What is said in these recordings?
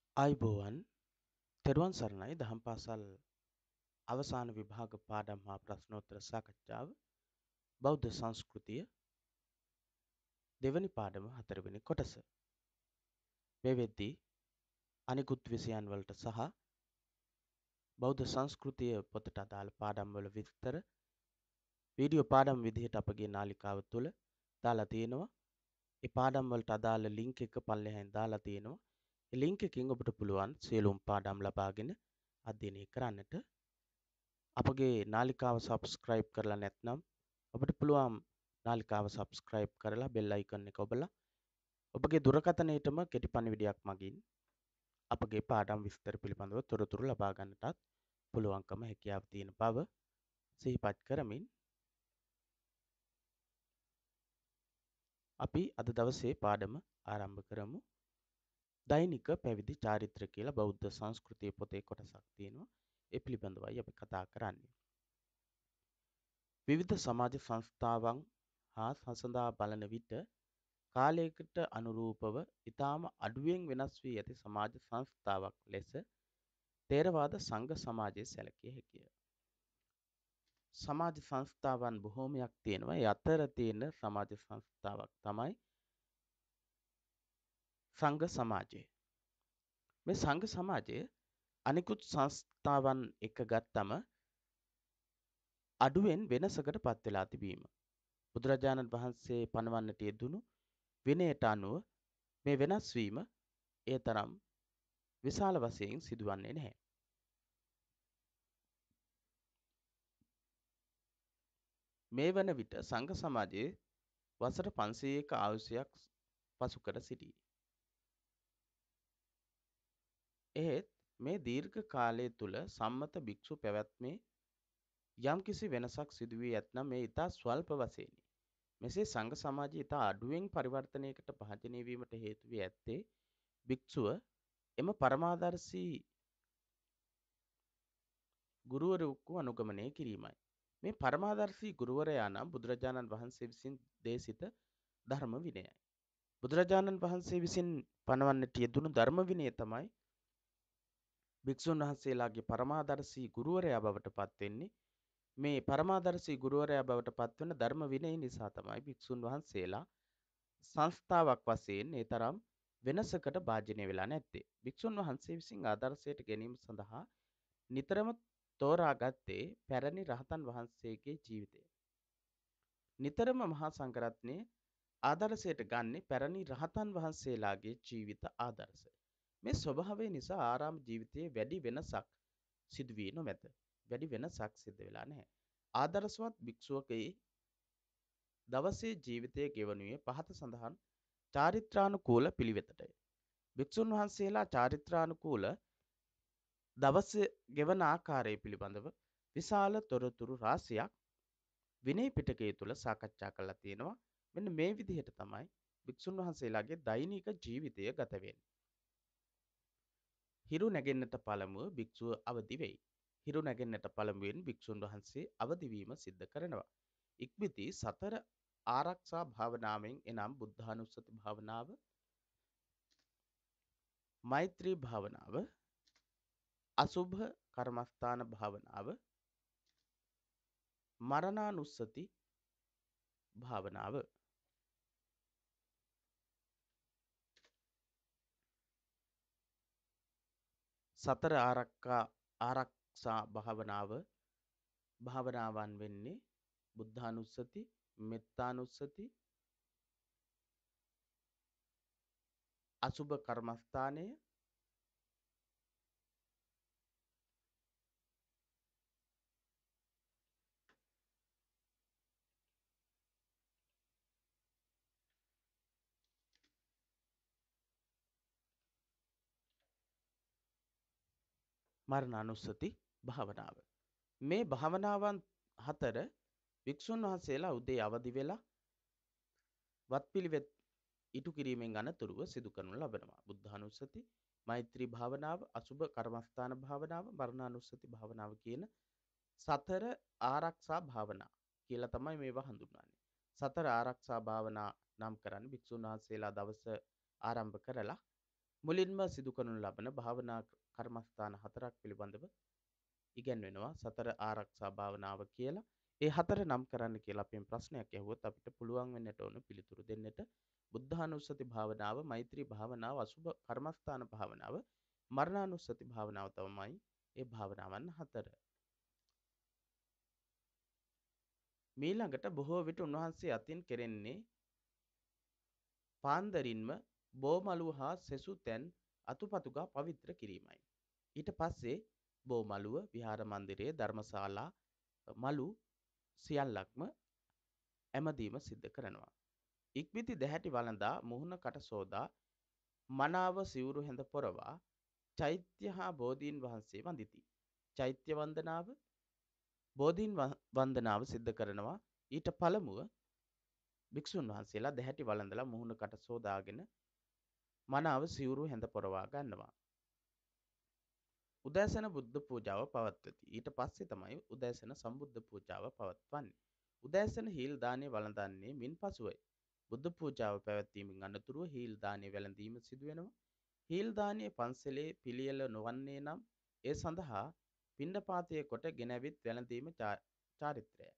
ආයුබෝවන් තෙරුවන් සරණයි දහම් පාසල් අවසාන විභාග පාඩම් හා ප්‍රශ්නෝත්තර සාකච්ඡාව බෞද්ධ සංස්කෘතිය දෙවැනි පාඩම හතරවෙනි කොටස. මේ වෙද්දී අනිකුත් විෂයන් වලට සහ බෞද්ධ සංස්කෘතිය පොතට අදාළ පාඩම් වල විස්තර වීඩියෝ පාඩම් විදිහට අපගේ නාලිකාව තුළ දාලා තියෙනවා. ඒ පාඩම් වලට අදාළ ලින්ක් එක පල්ලෙහායින් දාලා තියෙනවා. ඒ ලින්ක් එකකින් ඔබට පුළුවන් සියලුම පාඩම් ලබාගෙන අධ්‍යයනය කරන්නට. අපගේ නාලිකාව සබස්ක්‍රයිබ් කරලා නැත්නම් ඔබට පුළුවන් නාලිකාව සබස්ක්‍රයිබ් කරලා බෙල් අයිකන් එක ඔබලා ඔබගේ දුරකථනයටම කෙටි පණිවිඩයක් මගින් අපගේ පාඩම් විස්තර පිළිබඳව තොරතුරු ලබා ගන්නටත් පුළුවන්කම හැකියාව තියෙන බව සිහිපත් කරමින් අපි අද දවසේ පාඩම ආරම්භ කරමු. දෛනික පැවිදි චාරිත්‍ර කියලා බෞද්ධ සංස්කෘතියේ පොතේ කොටසක් තියෙනවා. ඒ පිළිබඳවයි අපි කතා කරන්නේ. විවිධ සමාජ සංස්ථාවන් හා සසඳා බලන විට කාලයකට අනුරූපව ඉතාම අඩුවෙන් වෙනස් වී ඇති සමාජ සංස්ථාවක් ලෙස ථේරවාද සංඝ සමාජය සැලකිය හැකිය. සමාජ සංස්ථාවන් බොහෝමයක් තියෙනවා. ඒ අතර තියෙන සමාජ සංස්ථාවක් තමයි සංඝ සමාජය. මේ සංඝ සමාජය අනිකුත් සංස්ථාවන් එක ගත්තම අඩුවෙන් වෙනසකට පත් වෙලා තිබීම. බුදුරජාණන් වහන්සේ පනවන්නට යෙදුණු විනයට අනුව මේ වෙනස් වීම ඒ තරම් විශාල වශයෙන් සිදුවන්නේ නැහැ. මේ වන විට සංඝ සමාජයේ වසර 500ක ආයුෂයක් පසු කර සිටී. එහෙත් මේ දීර්ඝ කාලය තුල සම්මත භික්ෂු පැවැත්මේ යම්කිසි වෙනසක් සිදු වී ඇතනම් මේ ඉතා ස්වල්ප වශයෙනි. මෙසේ සංඝ සමාජය ඉතා අඩුවෙන් පරිවර්තනයකට භාජනය වීමට හේතු වී ඇත්තේ භික්ෂුව එම පරමාදර්ශී ගුරුවරයෙකු අනුගමනය කිරීමයි. මේ පරමාදර්ශී ගුරුවරයා නම් බුදුරජාණන් වහන්සේ විසින් දේශිත ධර්ම විනයයි. බුදුරජාණන් වහන්සේ විසින් පනවන්නට යෙදුණු ධර්ම විනය තමයි භික්ෂුන් වහන්සේලාගේ පරමාදර්ශී ගුරුවරයා බවට පත් වෙන්නේ. මේ පරමාදර්ශී ගුරුවරයා බවට පත්වන ධර්ම විනය නිසා තමයි භික්ෂුන් වහන්සේලා සංස්ථාවක් වශයෙන් ඒ තරම් වෙනසකට භාජනය වෙලා නැත්තේ. භික්ෂුන් වහන්සේ විසින් ආදර්ශයට ගැනීම සඳහා නිතරම තෝරාගත්තේ පැරණි රහතන් වහන්සේගේ ජීවිතය. නිතරම මහා සංඝරත්නයේ ආදර්ශයට ගන්නේ පැරණි රහතන් වහන්සේලාගේ ජීවිත ආදර්ශය. මේ ස්වභාවය නිසා ආරාම ජීවිතයේ වැඩි වෙනසක් සිදු වී නොමැත. වැඩි වෙනසක් සිද්ධ වෙලා නැහැ. ආදර්ශවත් භික්ෂුවකගේ දවසේ ජීවිතය ගෙවනුයේ පහත සඳහන් චාරිත්‍රානුකූල පිළිවෙතටය. භික්ෂුන් වහන්සේලා චාරිත්‍රානුකූල දවස ගෙවන ආකාරය පිළිබඳව විශාල තොරතුරු රාශියක් විනය පිටකය තුල සාකච්ඡා කරලා තියෙනවා. මෙන්න මේ විදිහට තමයි භික්ෂුන් වහන්සේලාගේ දෛනික ජීවිතය ගත වෙන්නේ. හිරු නැගෙන්නට පළමුව භික්ෂුව අවදි වෙයි. හිරු නැගෙන්නට පළමුවෙන් භික්ෂුන් වහන්සේ අවදි වීම සිද්ධ කරනවා. ඉක්බිති සතර ආරක්ෂා භාවනාවෙන් එනම් බුද්ධානුස්සති භාවනාව, මෛත්‍රී භාවනාව, අසුභ කර්මස්ථාන භාවනාව, මරණානුස්සති භාවනාව. සතර ආරක්ෂා භාවනාවන් වෙන්නේ බුද්ධානුස්සති, මෙත්තානුස්සති, අසුභ කර්මස්ථානය, මරණානුස්සති භාවනාව. මේ භාවනාවන් හතර භික්ෂුන් වහන්සේලා උදේ අවදි වෙලා වත්පිළිවෙත් ඉටු කිරීමෙන් අනතුරුව සිදු කරනු ලබනවා. බුද්ධානුස්සති, මෛත්‍රී භාවනාව, අසුභ කර්මස්ථාන භාවනාව, මරණානුස්සති භාවනාව කියන සතර ආරක්ෂා භාවනා කියලා තමයි මේවා හඳුන්වන්නේ. සතර ආරක්ෂා භාවනා නම් කරන්නේ භික්ෂුන් වහන්සේලා දවස ආරම්භ කරලා මුලින්ම සිදු කරනු ලබන භාවනා කර්මස්ථාන 4ක් පිළිබඳව ඉගැන්වෙනවා. සතර ආරක්ෂා භාවනාව කියලා. ඒ හතර නම් කරන්න කියලා අපෙන් ප්‍රශ්නයක් ඇහුවොත් අපිට පුළුවන් වෙන්නට ඕන පිළිතුරු දෙන්නට. බුද්ධානුස්සති භාවනාව, මෛත්‍රී භාවනාව, අසුභ කර්මස්ථාන භාවනාව, මරණානුස්සති භාවනාව තමයි ඒ භාවනාවන් හතර. මීළඟට බොහෝ විට උන්වහන්සේ අතින් කෙරෙන්නේ පාන්දරින්ම බෝමළුව හා සෙසු තැන් අතුපතුගා පවිත්‍ර කිරීමයි. ඊට පස්සේ බෝමළුව, විහාර මන්දිරයේ ධර්මශාලා මළු සියල්ලක්ම ඇමදීම සිද්ධ කරනවා. ඉක්බිති දැහැටි වළඳා මුහුණ කට සෝදා මනාව සිවුරු හැඳ පොරවා චෛත්‍ය හා බෝධීන් වහන්සේ වඳිති. චෛත්‍ය වන්දනාව, බෝධීන් වන්දනාව සිද්ධ කරනවා. ඊට පළමුව භික්ෂුන් වහන්සේලා දැහැටි වළඳලා මුහුණ කට සෝදාගෙන මනාව සිවුරු හැඳ පොරවා ගන්නවා. උදෑසන බුද්ධ පූජාව පවත්වති. ඊට පස්සේ තමයි උදෑසන සම්බුද්ධ පූජාව පවත්වන්නේ. උදෑසන හීල් දානය වළඳන්නේ මින් පසුවයි. බුද්ධ පූජාව පැවැත්වීමෙන් අනතුරුව හීල් දානය වැළඳීම සිදු වෙනවා. හීල් දානය පන්සලේ පිළියෙල නොවන්නේ නම් ඒ සඳහා පිණ්ඩපාතය කොට ගෙනවිත් වැළඳීම චාරිත්‍රයයි.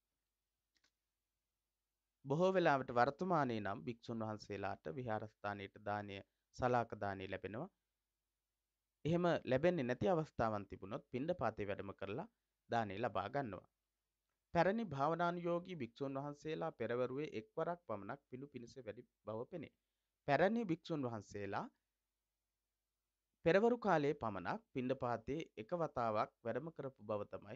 බොහෝ වෙලාවට වර්තමානයේ නම් භික්ෂුන් වහන්සේලාට විහාරස්ථානයට දානය, සලාක දානය ලැබෙනවා. එහෙම ලැබෙන්නේ නැති අවස්ථාවන් තිබුණොත් පිණ්ඩපාතේ වැඩම කරලා දානය ලබා ගන්නවා. පැරණි භාවනානුයෝගී භික්ෂුන් වහන්සේලා පෙරවරුවේ එක්වරක් පමණක් පිණු පිණිස වැඩි බව පෙනේ. පැරණි භික්ෂුන් වහන්සේලා පෙරවරු කාලයේ පමණක් පිණ්ඩපාතේ එක වතාවක් වැඩම කරපු බව තමයි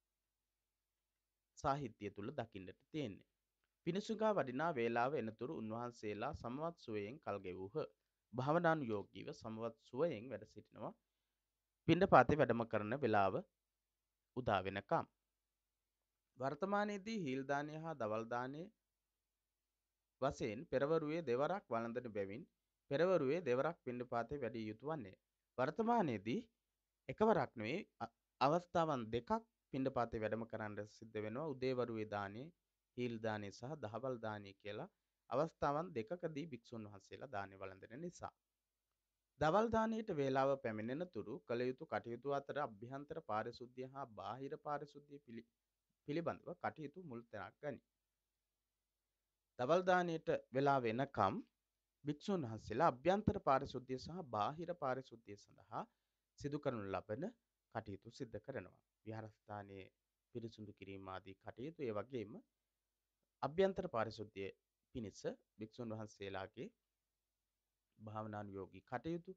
සාහිත්‍ය තුල දකින්නට තියෙන්නේ. පිණුසුගා වඩිනා වේලාව එනතුරු උන්වහන්සේලා සමවත් සුවයෙන් කල් ගෙවූහ. භාවනානුයෝගීව සමවත් සුවයෙන් වැඩ සිටිනවා. පිණ්ඩපාතේ වැඩම කරන වේලාව උදා වෙනකම්. වර්තමානයේදී හීල් දානය හා දවල් දානය වශයෙන් පෙරවරුවේ දෙවරක් වළඳන බැවින් පෙරවරුවේ දෙවරක් පිණ්ඩපාතේ වැඩිය යුතු වන්නේ. වර්තමානයේදී එකවරක් නෙවෙයි අවස්ථාවන් දෙකක් පිණ්ඩපාතේ වැඩම කරන්න සිද්ධ වෙනවා. උදේවරුවේ දානය, හීල් දානය සහ දහවල් දානය කියලා අවස්ථාවන් දෙකකදී භික්ෂුන් වහන්සේලා දානය වළඳන නිසා. දවල් දානයට වේලාව පැමිණෙන තුරු කළ යුතු කටයුතු අතර අභ්‍යන්තර පාරිශුද්ධිය හා බාහිර පාරිශුද්ධිය පිළිබඳව කටයුතු මුල් තැනක් ගනී. දවල් දානයට වේලාව එනකම් භික්ෂුන් වහන්සේලා අභ්‍යන්තර පාරිශුද්ධිය සහ බාහිර පාරිශුද්ධිය සඳහා සිදු කරනු ලබන කටයුතු සිද්ධ කරනවා. විහාරස්ථානයේ පිරිසුදු කිරීම ආදී කටයුතු ඒ වගේම අභ්‍යන්තර පාරිශුද්ධිය පිණිස භික්ෂුන් වහන්සේලාගේ භාවනානුයෝගී කටයුතු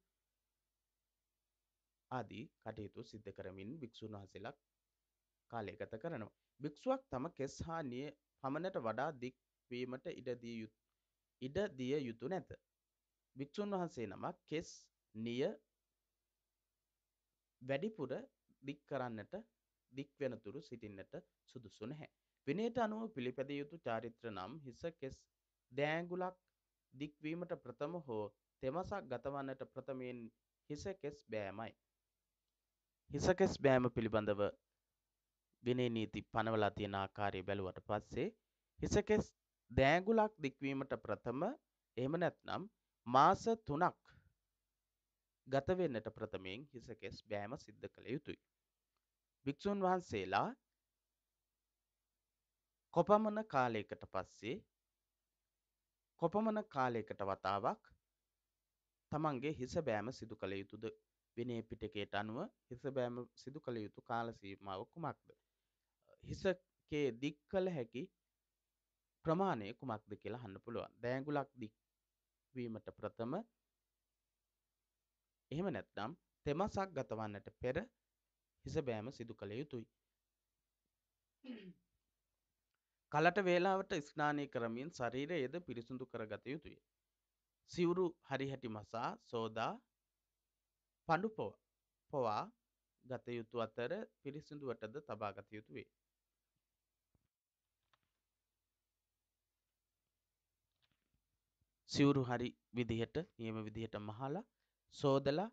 ආදී කටයුතු සිද්ධ කරමින් භික්ෂුන් වහන්සේලා කාලය ගත කරනවා. භික්ෂුවක් තම කෙස් හා නිය පමණට වඩා දික් වීමට ඉඩ දිය යුතු නැත. භික්ෂුන් වහන්සේ නමක් කෙස් නිය වැඩිපුර දික් කරන්නට දික් වෙනතුරු සිටින්නට සුදුසු නැහැ. විනයට අනුව පිළිපැදිය යුතු චාරිත්‍ර නම් හිස කෙස් දෑඟුලක් දික්වීමට ප්‍රථම හෝ තෙමසක් ගතවන්නට ප්‍රථමයෙන් හිස කෙස් බෑමයි. හිස කෙස් බෑම පිළිබඳව විනය නීති පනවලා තියෙන ආකාරය බැලුවට පස්සේ හිස කෙස් දෑඟුලක් දික්වීමට ප්‍රථම, එහෙම නැත්නම් මාස 3ක් ගත වෙන්නට ප්‍රථමයෙන් හිස කෙස් බෑම සිද්ධ කළ යුතුයි. භික්ෂුන් වහන්සේලා කොපමණ කාලයකට වතාවක් තමන්ගේ හිස බෑම සිදු කළ යුතුද? විනය පිටකයට අනුව හිස බෑම සිදු කළ යුතු කාල සීමාව කුමක්ද? හිසකේ දික් කළ හැකි ප්‍රමාණය කුමක්ද කියලා අහන්න පුළුවන්. දෑඟුලක් දික් වීමට ප්‍රථම, එහෙම නැත්නම් තෙමසක් ගතවන්නට පෙර හිස බෑම සිදු කළ යුතුයි. කලට වේලාවට ස්නානය කරමින් ශරීරයද පිරිසුදු කරගත යුතුය. සිවුරු හරිහැටි මසා සෝදා පඳු පොවා ගත යුතු අතර පිරිසිදුවටද තබා ගත යුතු වේ. සිවුරු හරි විදිහට නියම විදිහට මහලා සෝදලා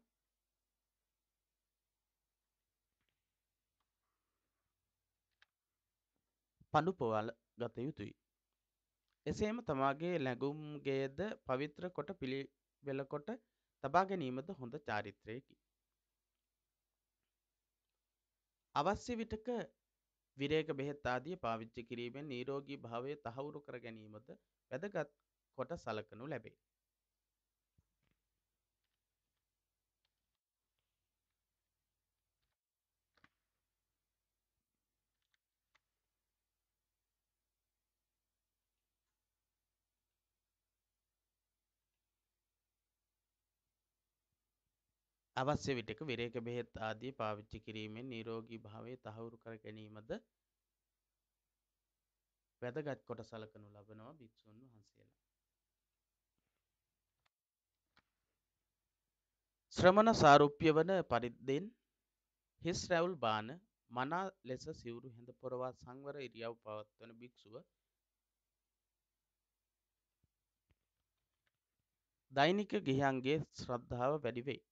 පඳු පොවල ගත යුතුයි. එසේම තමාගේ ලැබුම් ගෙයද පවිත්‍ර කොට පිළිවෙල කොට තබා ගැනීමද හොඳ චාරිත්‍රයකි. අවශ්‍ය විටක විරේක බෙහෙත් ආදිය පාවිච්චි කිරීමෙන් නිරෝගී භාවය තහවුරු කර ගැනීමද වැදගත් කොට සලකනු ලැබේ. අවශ්‍ය විටක විරේක බෙහෙත් ආදිය පාවිච්චි කිරීමෙන් නිරෝගී භාවය තහවුරු කර ගැනීමද වැදගත් කොට සලකනු ලබනවා භික්ෂුන් වහන්සේලා. ශ්‍රමණ සාරුප්‍ය වන පරිද්දෙන් හිස් රැවුල් බාන මනා ලෙස සිවුරු හැඳ පොරවා සංවර ඉරියව් පවත්වන භික්ෂුව දෛනික ගිහියන්ගේ ශ්‍රද්ධාව වැඩි වේ.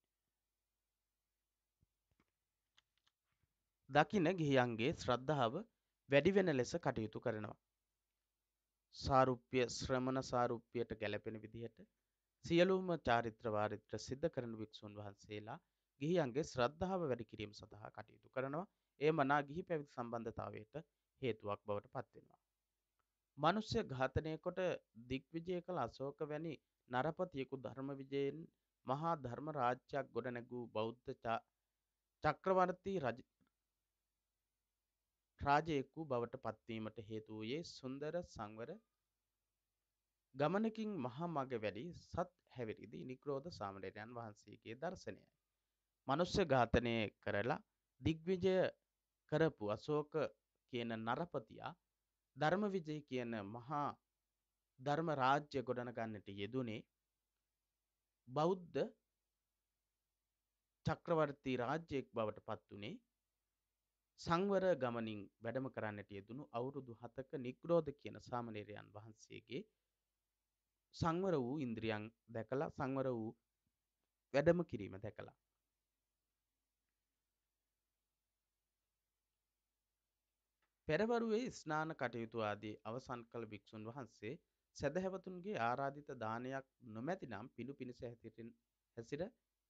දකින ගිහියන්ගේ ශ්‍රද්ධාව වැඩි වෙන ලෙස කටයුතු කරනවා. සාරුප්‍ය ශ්‍රමණ සාරුප්‍යයට ගැලපෙන විදිහට සියලුම චාරිත්‍ර වාරිත්‍ර සිද්ධ කරන භික්ෂුන් වහන්සේලා ගිහියන්ගේ ශ්‍රද්ධාව වැඩි කිරීම සඳහා කටයුතු කරනවා. ඒ මනා ගිහි පැවිදි සම්බන්ධතාවයට හේතුවක් බවට පත්වෙනවා. මනුෂ්‍ය ඝාතනය කොට දිග්විජය කළ අශෝක වැනි නරපතියෙකු ධර්ම විජයෙන් මහා ධර්ම රාජ්‍යයක් ගොඩනැගූ බෞද්ධ චක්‍රවර්ති රාජයෙකු බවට පත්වීමට හේතු වූයේ සුන්දර සංවර ගමනකින් මහා මඟ වැඩි සත් හැවිරිදි නික්‍රෝධ සාමණේරයන් වහන්සේගේ දර්ශනයයි. මනුෂ්‍ය ඝාතනය කරලා දිග්විජය කරපු අශෝක කියන නරපතියා ධර්ම විජය කියන මහා ධර්ම රාජ්‍ය ගොඩනගන්නට යෙදුනේ බෞද්ධ චක්‍රවර්ති රාජ්‍යයක් බවට පත් වුණේ සංවර ගමනින් වැඩම කරන්නට යෙදුණු අවුරුදු 7ක නික්‍රෝධ කියන සාමණේරයන් වහන්සේගේ සංවර වූ ඉන්ද්‍රියන් දැකලා සංවර වූ වැඩම කිරීම දැකලා පෙරවරුවේ ස්නාන කටයුතු ආදී අවසන් කළ භික්ෂුන් වහන්සේ සදහැවතුන්ගේ ආරාධිත දානයක් නොමැතිනම් පිණු පිණිස හැසිර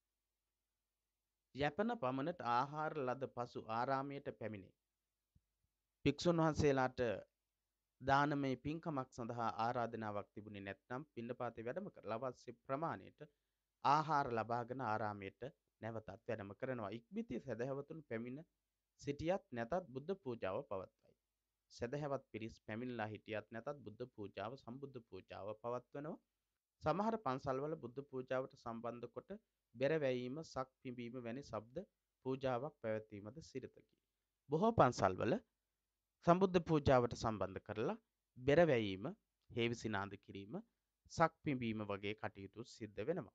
යැපන පමණට ආහාර ලද පසු ආරාමයට පැමිණේ. භික්ෂුන් වහන්සේලාට දානමය පින්කමක් සඳහා ආරාධනාවක් තිබුණේ නැත්නම් පිණ්ඩපාතේ වැඩම කරලා අවශ්‍ය ප්‍රමාණයට ආහාර ලබාගෙන ආරාමයට නැවතත් වැඩම කරනවා. ඉක්බිති සදහැවතුන් පැමිණ සිටියත් නැතත් බුද්ධ පූජාව පවත්වයි. සදහැවත් පිරිස් පැමිණලා හිටියත් නැතත් බුද්ධ පූජාව සම්බුද්ධ පූජාව පවත්වනවා. සමහර පන්සල්වල බුද්ධ පූජාවට සම්බන්ධ කොට බෙර වැයීම, සක් පිඹීම වැනි ශබ්ද පූජාවක් පැවැත්වීමද සිරිතකි. බොහෝ පන්සල්වල සම්බුද්ධ පූජාවට සම්බන්ධ කරලා බෙර වැයීම, හේවිසි නාද කිරීම, සක් පිඹීම වගේ කටයුතු සිද්ධ වෙනවා.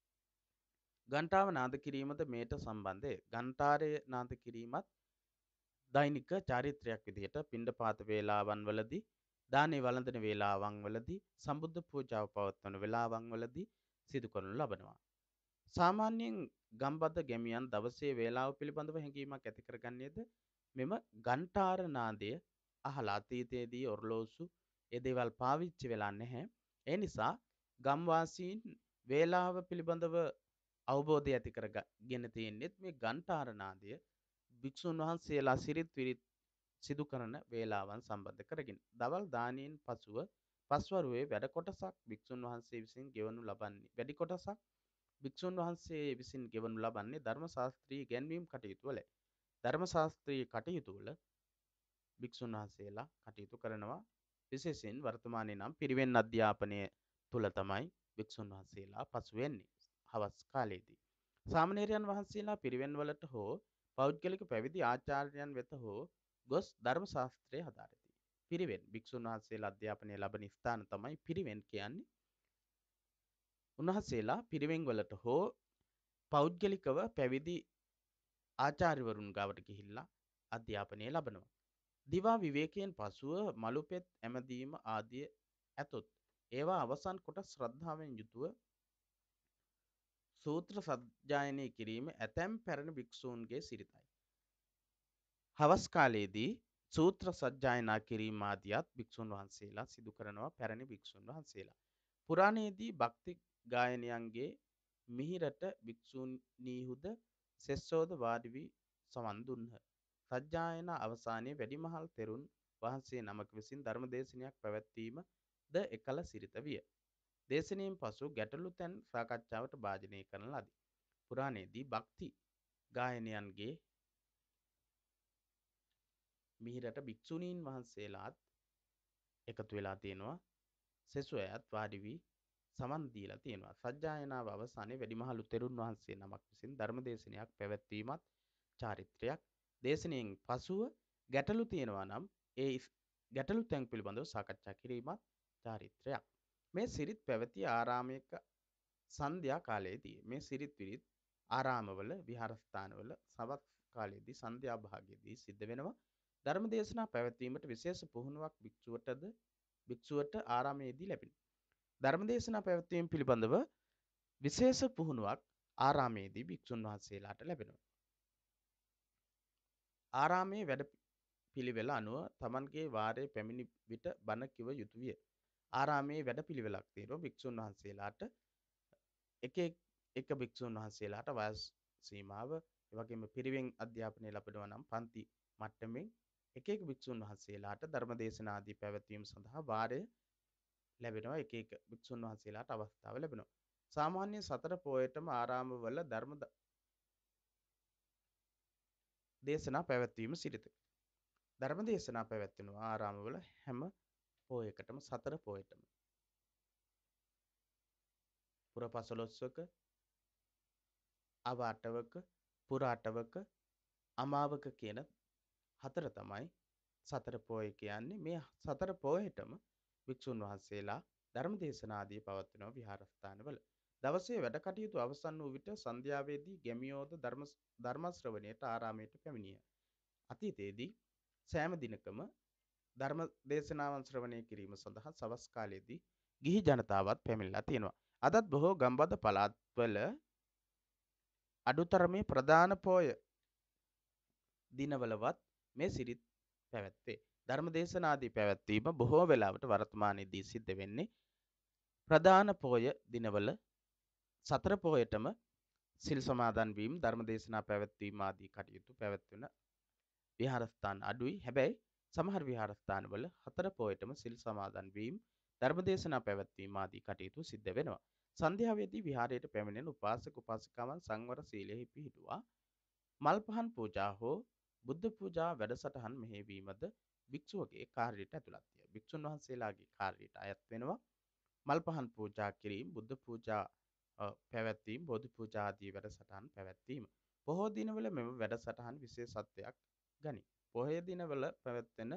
ඝණ්ටාව නාද කිරීමද මේට සම්බන්ධය. ඝණ්ටාරය නාද කිරීමත් දෛනික චාරිත්‍රයක් විදිහට පිණ්ඩපාත වේලාවන් වලදී, දානේ වළඳන වේලාවන් වලදී, සම්බුද්ධ පූජාව පවත්වන වේලාවන් වලදී සිදු කරනු ලබනවා. සාමාන්‍යයෙන් ගම්බද ගැමියන් දවසේ වේලාව පිළිබඳව හැඟීමක් ඇති කරගන්නේද මෙම ඝණ්ටාර නාදය අහලා. අතීතයේදී ඔරලෝසු ඒ දේවල් පාවිච්චි වෙලා නැහැ. ඒ නිසා ගම්වාසීන් වේලාව පිළිබඳව අවබෝධය ඇති කරගෙන තියෙන්නේ මේ ඝණ්ටාර නාදය භික්ෂුන් වහන්සේලා සිරිත් විරිත් සිදු කරන වේලාවන් සම්බන්ධ කරගෙන. දවල් දානයෙන් පසුව පස්වරුවේ වැඩ කොටසක් භික්ෂුන් වහන්සේ විසින් ගෙවනු ලබන්නේ වැඩි කොටසක් භික්ෂුන් වහන්සේ විසින් ගෙවනු ලබන්නේ ධර්ම ශාස්ත්‍රීය ඉගැන්වීම් කටයුතු වල. ධර්ම ශාස්ත්‍රීය කටයුතු වල භික්ෂුන් වහන්සේලා කටයුතු කරනවා. විශේෂයෙන් වර්තමානයේ නම් පිරිවෙන් අධ්‍යාපනය තුල තමයි භික්ෂුන් වහන්සේලා පසු වෙන්නේ හවස් කාලයේදී. සාමණේරයන් වහන්සේලා පිරිවෙන් වලට හෝ පෞද්ගලික පැවිදි ආචාර්යයන් වෙත හෝ ගොස් ධර්ම ශාස්ත්‍රය හදාරති. පිරිවෙන් භික්ෂුන් වහන්සේලා අධ්‍යාපනය ලබන ස්ථාන තමයි පිරිවෙන් කියන්නේ. උන්වහන්සේලා පිරිවෙන් වලට හෝ පෞද්ගලිකව පැවිදි ආචාර්යවරුන් ගාවට ගිහිල්ලා අධ්‍යාපනය ලබනවා. දිවා විවේකයෙන් පසුව මලුපෙත් ඇමදීම ආදිය ඇතොත් ඒවා අවසන් කොට ශ්‍රද්ධාවෙන් යුතුව සූත්‍ර සජ්ජායනය කිරීම ඇතැම් පැරණි භික්ෂූන්ගේ සිරිතයි. හවස් කාලයේදී සූත්‍ර සජ්ජායනා කිරීම ආදියත් භික්ෂුන් වහන්සේලා සිදු කරනවා පැරණි භික්ෂුන් වහන්සේලා. පුරාණයේදී භක්ති ගායනයන්ගේ මිහිරට භික්ෂුණීහුද සෙස්සෝද වාඩි වී සවන් දුන්හ. සජ්ජායනා අවසානයේ වැඩිමහල් තෙරුන් වහන්සේ නමක විසින් ධර්මදේශනයක් පැවැත්වීම ද එකල සිරිත විය. දේශනයෙන් පසු ගැටලු තැන් සාකච්ඡාවට භාජනය කරන ලදී. පුරාණයේදී භක්ති ගායනයන්ගේ මිහිරට භික්ෂුණීන් වහන්සේලාත් එකතු වෙලා තියෙනවා. සෙසුයත් වාඩි වී සමන් දීලා තියෙනවා. සජ්ජායනාව අවසානයේ වැඩිමහලු තෙරුන් වහන්සේ නමක් විසින් ධර්මදේශනයක් පැවැත්වීමත් චාරිත්‍රයක්. දේශනයෙන් පසුව ගැටලු තියෙනවා නම් ඒ ගැටලු තැන් පිළිබඳව සාකච්ඡා කිරීමත් චාරිත්‍රයක්. මේ සිරිත් පැවති ආරාමයක සන්ධ්‍යා කාලයේදී මේ සිරිත් විරිත් ආරාමවල විහාරස්ථානවල සවස් කාලයේදී සන්ධ්‍යා භාගයේදී සිද්ධ වෙනවා. ධර්මදේශනා පැවැත්වීමට විශේෂ පුහුණුවක් භික්ෂුවට ආරාමයේදී ලැබෙනවා. ධර්මදේශනා පැවැත්වීම පිළිබඳව විශේෂ පුහුණුවක් ආරාමයේදී භික්ෂුන් වහන්සේලාට ලැබෙනවා. ආරාමයේ වැඩ පිළිවෙල අනුව තමන්ගේ වාරයේ පැමිණි විට බණ කිව යුතු විය. ආරාමයේ වැඩ පිළිවෙලක් තියෙනවා. භික්ෂුන් වහන්සේලාට එක භික්ෂුන් වහන්සේලාට වයස් සීමාව, ඒ වගේම පිරිවෙන් අධ්‍යාපනය ලැබෙනවා නම් පන්ති මට්ටමින් එක භික්ෂුන් වහන්සේලාට ධර්මදේශනා ආදී පැවැත්වීම සඳහා වාරය ලැබෙනවා. එක භික්ෂුන් වහන්සේලාට අවස්ථාව ලැබෙනවා. සාමාන්‍ය සතර පොයටම ආරාමවල ධර්ම දේශනා පැවැත්වීම සිරිතකි. ධර්ම දේශනා පැවැත්වෙනවා ආරාමවල හැම පොයකටම සතර පොයටම. පුර පසළොස්වක, අව අටවක, පුර අටවක, අමාවක කියන හතර තමයි සතර පොය කියන්නේ. මේ සතර පොයටම භික්ෂුන් වහන්සේලා ධර්ම දේශනා ආදී පවත්වනවා විහාරස්ථානවල. දවසේ වැඩ කටයුතු අවසන් වූ විට සන්ධ්‍යාවේදී ගැමියෝද ධර්ම ශ්‍රවණයට ආරාමයට පැමිණිය. අතීතයේදී සෑම දිනකම ධර්ම දේශනාවන් ශ්‍රවණය කිරීම සඳහා සවස් කාලයේදී ගිහි ජනතාවත් පැමිණලා තියෙනවා. අදත් බොහෝ ගම්බද පළාත්වල අඩුතරමේ ප්‍රධාන පොය දිනවලවත් මේ සිරිත් පැවැත්වේ. ධර්ම දේශනාදී පැවැත්වීම බොහෝ වෙලාවට වර්තමානයේදී සිද්ධ වෙන්නේ ප්‍රධාන පොය දිනවල සතර පොයටම සිල් සමාදන් වීම, ධර්ම දේශනා පැවැත්වීම ආදී කටයුතු පැවැත්වෙන විහාරස්ථාන අඩුයි. හැබැයි සමහර විහාරස්ථානවල හතර පොයටම සිල් සමාදන් වීම, ධර්ම දේශනා පැවැත්වීම ආදී කටයුතු සිද්ධ වෙනවා. සන්ධ්‍යාවේදී විහාරයට පැමිණෙන උපාසක උපාසිකාවන් සංවර සීලෙහි පිහිටුවා මල් පහන් පූජා හෝ බුද්ධ පූජා වැඩසටහන් මෙහෙයවීමද භික්ෂුවගේ කාර්යයට ඇතුළත්ය. භික්ෂුන් වහන්සේලාගේ කාර්යයට අයත් වෙනවා මල් පහන් පූජා කිරීම, බුද්ධ පූජා පැවැත්වීම, බෝධි පූජා ආදී වැඩසටහන් පැවැත්වීම. බොහෝ දිනවල මෙම වැඩසටහන් විශේෂත්වයක් ගනී. පොහොය දිනවල පැවැත්වෙන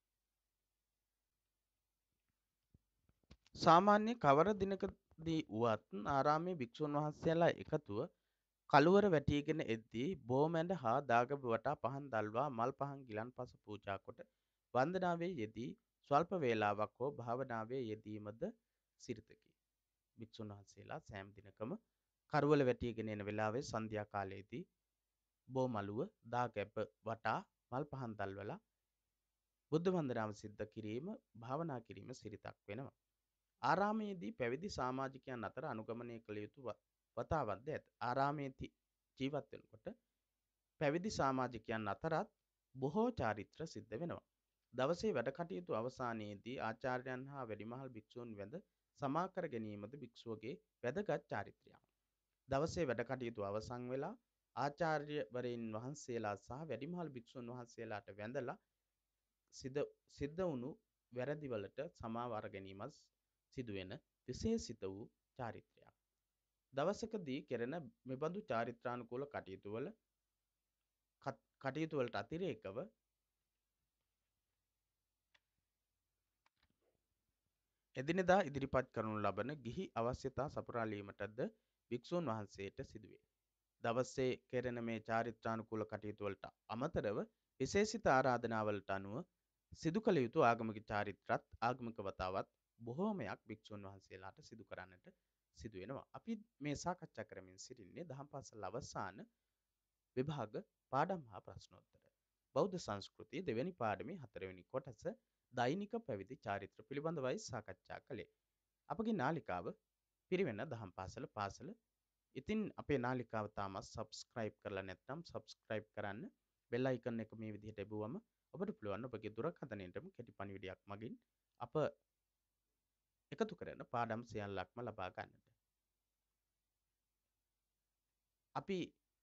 සාමාන්‍ය කවර දිනකදී වුවත් ආරාමයේ භික්ෂුන් වහන්සේලා එකතුව කළුවර වැටීගෙන එද්දී බෝමැඬ හා දාගැබ වටා පහන් දල්වා මල් පහන් ගිලන්පස පූජා කොට වන්දනාවේ යෙදී ස්වල්ප වේලාවක් හෝ භාවනාවේ යෙදීමද සිරිතකි. භික්ෂුන් වහන්සේලා සෑම දිනකම කරුවල වැටීගෙන එන වෙලාවේ සන්ධ්‍යා කාලයේදී බෝමළුව දාගැබ වටා මල් පහන් දල්වලා බුද්ධ වන්දනාව සිද්ධ කිරීම, භාවනා කිරීම සිරිතක් වෙනවා. ආරාමයේදී පැවිදි සමාජිකයන් අතර අනුගමනය කළ යුතු වතාවත්ද ඇත. ආරාමයේ ජීවත් වෙනකොට පැවිදි සමාජිකයන් අතරත් බොහෝ චාරිත්‍ර සිද්ධ වෙනවා. දවසේ වැඩ කටයුතු අවසානයේදී ආචාර්යයන් හා වැඩිමහල් භික්ෂූන් වැඳ සමා කර ගැනීමද භික්ෂුවගේ වැදගත් චාරිත්‍රයක්. දවසේ වැඩ කටයුතු අවසන් වෙලා ආචාර්යවරයන් වහන්සේලා සහ වැඩිමහල් භික්ෂූන් වහන්සේලාට වැඳලා සිද්ධ වුණු වැරදිවලට සමාව අර ගැනීමත් සිදුවෙන විශේෂිත වූ චාරිත්‍රයක්. දවසකදී කෙරෙන මෙබඳු චාරිත්‍රානුකූල කටයුතු වලට අතිරේකව එදිනෙදා ඉදිරිපත් කරනු ලබන ගිහි අවශ්‍යතා සපුරාලීමටද භික්ෂූන් වහන්සේට සිදුවේ. දවසේ කෙරෙන මේ චාරිත්‍රානුකූල කටයුතු වලට අමතරව විශේෂිත ආරාධනාවලට අනුව සිදු කළ යුතු ආගමික චාරිත්‍රාත් ආගමික වතාවත් බොහෝමයක් භික්ෂූන් වහන්සේලාට සිදු කරන්නට සිදු වෙනවා. අපි මේ සාකච්ඡා කරමින් සිටින්නේ දහම් පාසල් අවසාන විභාග පාඩම් හා ප්‍රශ්නෝත්තර. බෞද්ධ සංස්කෘතිය දෙවැනි පාඩමේ 4 වෙනි කොටස දෛනික පැවිදි චාරිත්‍ර පිළිබඳවයි සාකච්ඡා කළේ. අපගේ නාලිකාව පිරිවෙන දහම් පාසල ඉතින් අපේ නාලිකාව තාමත් subscribe කරලා නැත්නම් subscribe කරන්න. bell icon එක මේ විදිහට එබුවම ඔබට පුළුවන් ඔබගේ දුරකථනයටම කෙටි පණිවිඩයක් මගින් අප එකතු කරන පාඩම් සියල්ලක්ම ලබා ගන්නට. අපි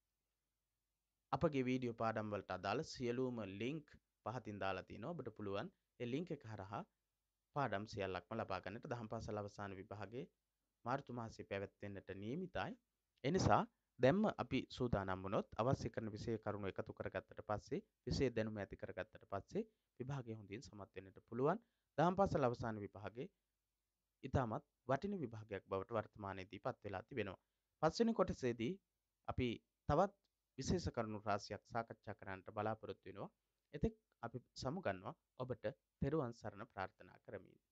අපගේ වීඩියෝ පාඩම් වලට අදාළ සියලුම link පහතින් දාලා තිනවා. ඔබට පුළුවන් ඒ link එක හරහා පාඩම් සියල්ලක්ම ලබා ගන්නට. දහම් පාසල් අවසාන විභාගයේ මාර්තු මාසයේ පැවැත්වෙන්නට නියමිතයි. එනිසා දැම්ම අපි සූදානම් වුණොත් අවශ්‍ය කරන විෂය කරුණු එකතු කරගත්තට පස්සේ විෂය දැනුම ඇති කරගත්තට පස්සේ විභාගය හොඳින් සමත් වෙන්නට පුළුවන්. දහම් පාසල් අවසාන විභාගයේ ඉතාමත් වටින විභාගයක් බවට වර්තමානයේදී පත් වෙලා තිබෙනවා. පස්වෙනි කොටසේදී අපි තවත් විශේෂ කරුණු රාශියක් සාකච්ඡා කරන්නට බලාපොරොත්තු වෙනවා. එතෙක් අපි සමුගන්නවා ඔබට තෙරුවන් සරණ ප්‍රාර්ථනා කරමින්.